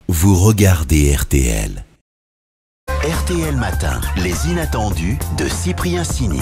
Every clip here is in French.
Vous regardez RTL. RTL Matin, les inattendus de Cyprien Sini.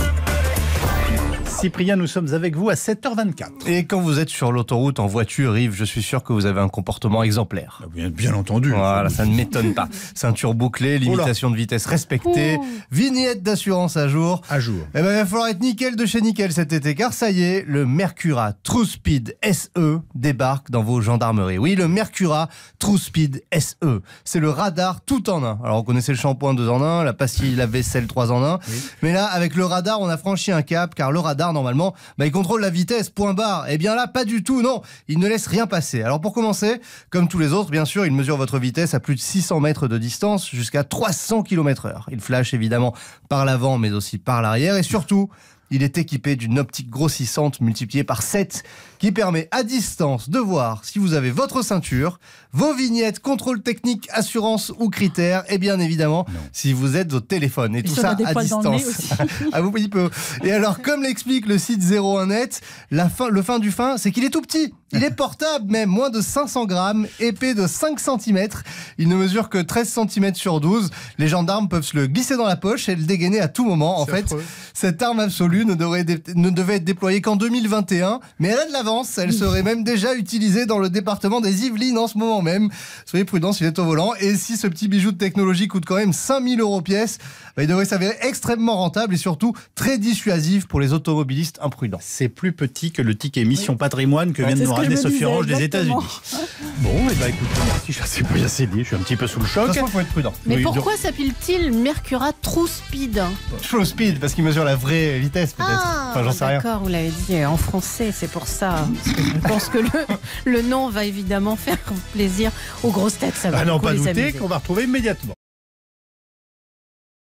Cyprien, nous sommes avec vous à 7h24. Et quand vous êtes sur l'autoroute en voiture, Yves, je suis sûr que vous avez un comportement exemplaire. Bien entendu. Voilà, ça ne m'étonne pas. Ceinture bouclée, limitation de vitesse respectée, vignette d'assurance à jour. À jour. Eh ben, il va falloir être nickel de chez nickel cet été, car ça y est, le Mercura TrueSpeed SE débarque dans vos gendarmeries. Oui, le Mercura TrueSpeed SE. C'est le radar tout en un. Alors, on connaissait le shampoing 2 en 1, la pastille lave-vaisselle 3 en 1. Oui. Mais là, avec le radar, on a franchi un cap, car le radar, normalement, il contrôle la vitesse, point barre. Eh bien là, pas du tout, non. Il ne laisse rien passer. Alors pour commencer, comme tous les autres, bien sûr, il mesure votre vitesse à plus de 600 mètres de distance, jusqu'à 300 km/h. Il flash évidemment par l'avant, mais aussi par l'arrière. Et surtout, il est équipé d'une optique grossissante multipliée par 7 qui permet à distance de voir si vous avez votre ceinture, vos vignettes, contrôle technique, assurance ou critères, et bien évidemment si vous êtes au téléphone. Et tout ça à distance. Ah, vous il peut. Et alors, comme l'explique le site 01net, le fin du fin, c'est qu'il est tout petit. Il est portable même, moins de 500 grammes, épais de 5 cm. Il ne mesure que 13 cm sur 12. Les gendarmes peuvent se le glisser dans la poche et le dégainer à tout moment. En fait, cette arme absolue ne devait être déployée qu'en 2021, mais elle a de l'avance. Elle serait même déjà utilisée dans le département des Yvelines en ce moment même. Soyez prudents s'il est au volant. Et si ce petit bijou de technologie coûte quand même 5000 € pièce, il devrait s'avérer extrêmement rentable et surtout très dissuasif pour les automobilistes imprudents. C'est plus petit que le ticket Mission Patrimoine que vient de nous ramener Sophie Roche des États-Unis. Bon, écoute, merci, je sais pas, assez dit, je suis un petit peu sous le choc. Il faut être prudent. Mais pourquoi s'appelle-t-il Mercura TrueSpeed? TrueSpeed, parce qu'il mesure la vraie vitesse peut-être. J'en sais rien. D'accord, vous l'avez dit en français, c'est pour ça. Parce que je pense que le nom va évidemment faire plaisir aux grosses têtes. Ça va non, pas les douter amuser. qu'on va retrouver immédiatement.